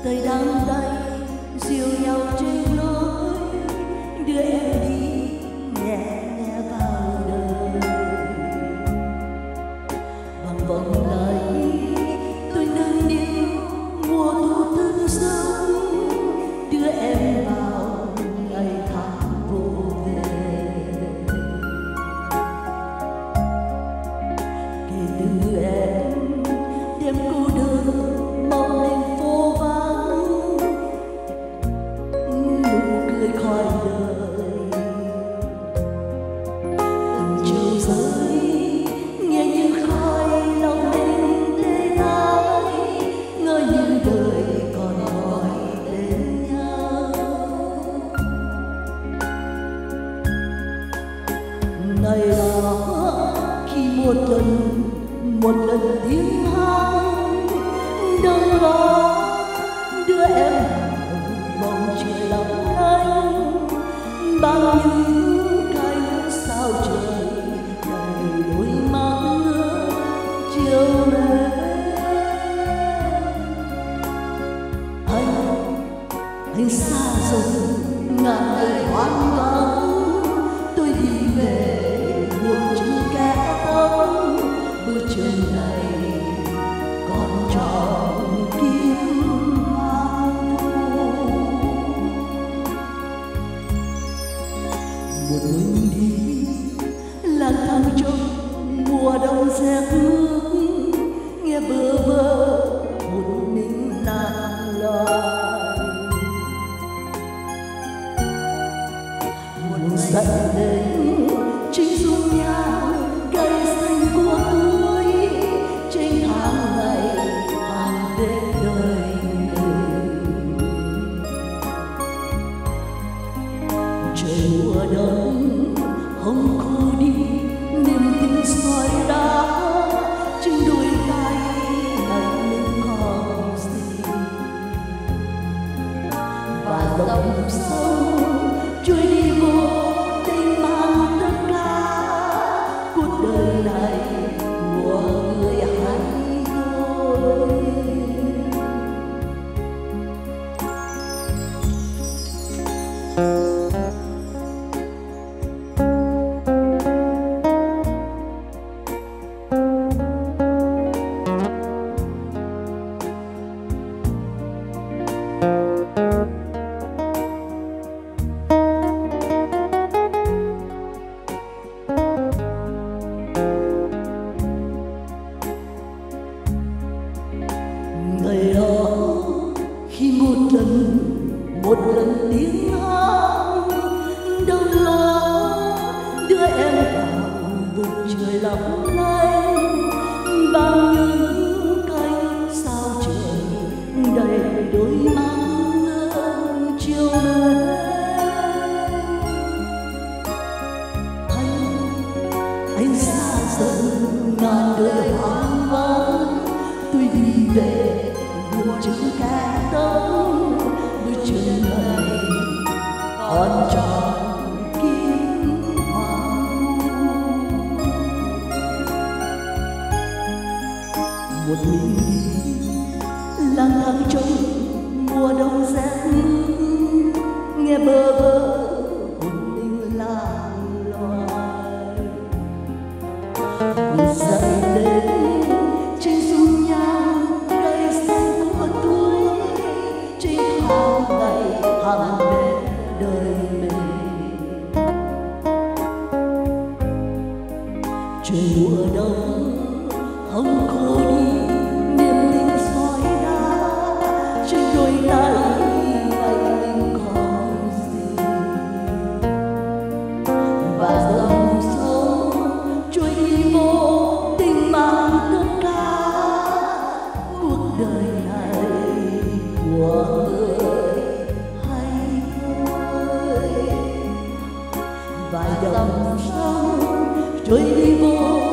tay đang tay dìu nhau trên lối đưa em đi nhẹ nhẹ vào đời. Bằng vòng tay tôi nâng niu mùa thu thức sớm đưa em vào ngày tháng vô về. Kể từ em đêm cô đơn mong lên phố vắng, nụ cười khỏi đời từng chiều rơi nghe như khói lòng lên tê tái, ngỡ như đời còn gọi tên nhau. Ngày đó khi một lần tiếng hát đâu đó đưa em bầu trời lộng lanh, bao những cánh sao trời đầy đôi mắt ngỡ chiều mến. Anh xa rồi ngàn đời hoang vắng, tôi đi về buồn chữ kẽ tóc, bước chân này còn tròn kiếp hoang vu. Một mình đi lang thang trong mùa đông rét mướt, nghe bơ vơ một mình nàng loài. Một dặn đến chính dung nhau cây xanh của tôi trên tháng ngày hàng đến đời mình. Trời mùa đông hồng khô đi niềm tin soi đá, trên đôi vai này mình còn gì. Và dòng sông trôi đi vô tình mang tất cả cuộc đời này của người hay thôi. Ngày đó khi một lần tiếng hát đâu lo đưa em vào vùng trời lộng lanh, bao những cánh sao trời đầy đôi mắt ngỡ chiều mến. Anh xa dần ngàn đời hoang vắng, tôi đi về buồn chữ kẽ tóc, bước chân này còn tròn kiếp hoang vu. Một mình đi lang thang trong mùa đông rét mướt, nghe bơ vơ một mình lang loài. Dậy đến trên dung nhan cây xanh của tôi, trên tháng ngày hàng bên đời mình. Trời mùa đông hồng khô đi niềm tin soi đá, trên đôi tay anh mình còn gì. Và dòng sông trôi đi vô tình mang tất cả cuộc đời này của người hay thôi. Và dòng sông trôi đi vô